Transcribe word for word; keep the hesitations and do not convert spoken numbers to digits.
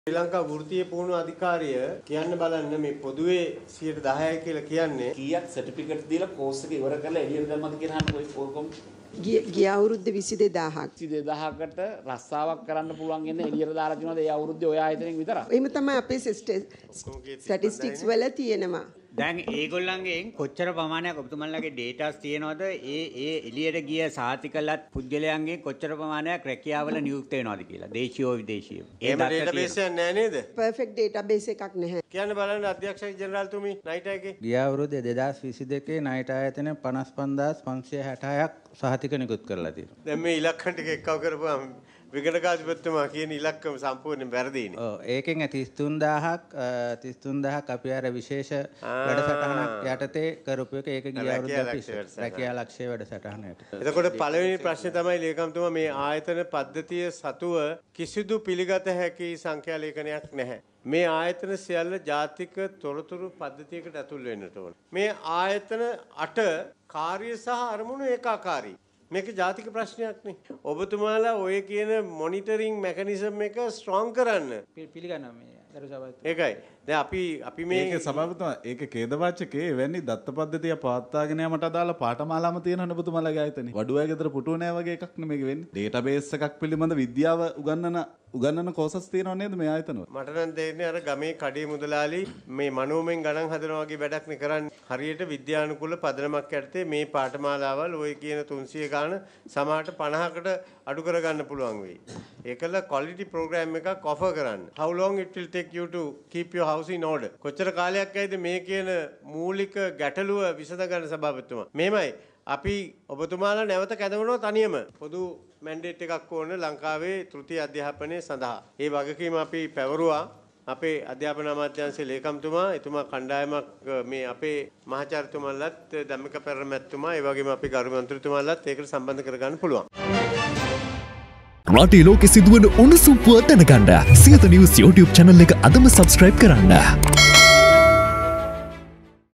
ශ්‍රී ලංකා වෘත්තීය පුහුණු අධිකාරිය කියන්න බලන්න මේ පොදුවේ සියයට දහයයි කියලා කියන්නේ කීයක් සර්ටිෆිකේට් දීලා කෝස් එක ඉවර කරලා එළියට දැම්මද කියලා අහන්න ඔය කොම් ගිය අවුරුද්ද විසි දෙදාහක් විසි දෙදාහකට රස්සාවක් කරන්න පුළුවන් ඉන්නේ එළියට දාලා තියනවාද ඒ අවුරුද්දේ ඔය ආයතනෙන් විතරක් එහෙම තමයි අපේ ස්ටැටිස්ටික්ස් වල තියෙනවා දැන් ඒගොල්ලන්ගෙන් කොච්චර ප්‍රමාණයක් ඔබතුමන්ලගේ ඩේටාස් තියෙනවද ඒ ඒ එළියට ගිය සාතිකලත් පුද්ගලයන්ගේ කොච්චර ප්‍රමාණයක් රැකියාවල නියුක්ත වෙනවද කියලා දේශීය විදේශීය ඒ ඩේටාබේස් එකක් නැහැ නේද පර්ෆෙක්ට් ඩේටාබේස් එකක් නැහැ කියන්න බලන්න අධ්‍යක්ෂක ජෙනරාල්තුමි නයිට් එකේ ගිය අවුරුද්දේ දෙදාස් විසි දෙකේ නයිට් ආයතනය පනස් පන්දාස් පන්සිය හැටහයක් සහතික නිකුත් කරලා තියෙනවා දැන් මේ ඉලක්කම් ටික එක්කව කරපුවාම විගණකාධිපතිතුමා කියන ඉලක්කම සම්පූර්ණයෙන් වැරදිනේ. ඔව් ඒකෙන් තිස් තුන් දාහක් තිස් තුන් දාහක් අපි අර විශේෂ වැඩසටහනක් යටතේ කරපු එක ඒක ගිය අවුරුද්දේ අපි රැකියා ලක්ෂ්‍ය වැඩසටහනට. එතකොට පළවෙනි ප්‍රශ්නේ තමයි ලේකම්තුමා මේ ආයතන පද්ධතිය සතුව කිසිදු පිළිගත හැකි සංඛ්‍යා ලේඛනයක් නැහැ. මේ ආයතන සියල්ල ජාතික තොරතුරු පද්ධතියකට ඇතුල් වෙන්නට ඕන. මේ ආයතන අට කාර්ය සහ අරමුණු ඒකාකාරී. මේක ජාතික ප්‍රශ්නයක් නේ. ඔබතුමාලා ඔය කියන මොනිටරින් මෙකනිසම් එක ස්ට්‍රොං කරන්න. පිළිගන්නවා මේ දරු සභාවත්. ඒකයි. දැන් අපි අපි මේ ඒක සභාපතිතුමා ඒක ඛේදවාචකේ එවැනි දත්ත පද්ධතිය පවත්වාගෙන යාමට අදාළ පාඨමාලාම තියෙනවනේ ඔබතුමාලාගේ ආයතනේ. වඩුවෑ ගෙදර පුටුව නෑ වගේ එකක් නෙමෙයි වෙන්නේ. ඩේටාබේස් එකක් පිළිබඳ විද්‍යාව උගන්වන උගන්වන කෝසස් තියෙනව නේද මේ ආයතනවල? මට නම් තේරෙන්නේ අර ගමේ කඩේ මුදලාලි මේ මනෝමෙන් ගණන් හදනවා වගේ වැඩක් නේ කරන්නේ. හරියට විද්‍යානුකූල පදනමක් යටතේ මේ පාඨමාලාවල් ඔය කියන තුන්සිය ගාන සමහරට පනහකට අඩු කරගන්න පුළුවන් වෙයි. ඒකල quality program එකක් offer කරන්න. How long it will take you to keep your house in order? කොච්චර කාලයක් ඇයිද මේ කියන මූලික ගැටලුව විසඳ ගන්න සභාපතිතුමා. මෙහෙමයි අපි ඔබතුමාලා නැවත කැඳවනවා තනියම පොදු මැන්ඩේට් එකක් ඕන ලංකාවේ තෘතීය අධ්‍යාපනය සඳහා. ඒ වගකීම අපි පැවරුවා. අපේ අධ්‍යාපන අමාත්‍යාංශයේ ලේකම්තුමා එතුමා කණ්ඩායමක් මේ අපේ මහාචාර්යතුමාලත් ධම්මික පෙරමැතිතුමා ඒ වගේම අපේ ගරු මන්ත්‍රීතුමාලත් ඒකට සම්බන්ධ කරගන්න පුළුවන්. රටේ ලෝකෙ සිදුවන උණුසුම් පුවත් දැනගන්න සියත නිවුස් YouTube channel එක අදම subscribe කරන්න.